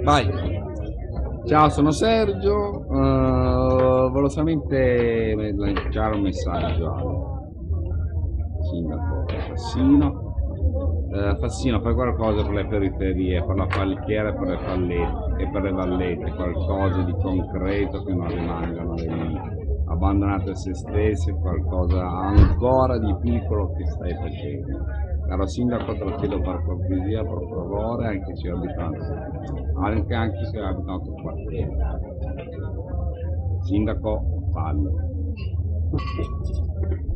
Vai. Ciao, sono Sergio. Volevo solamente lanciare un messaggio al sindaco Fassino. Fassino, fai qualcosa per le periferie, per la Falchiera e per le Fallette e per le Vallette, qualcosa di concreto che non rimangano lì abbandonate a se stesse, qualcosa ancora di piccolo che stai facendo. Caro sindaco, te lo chiedo per cortesia, per favore, anche se abitano sul quartiere. Sindaco, fallo.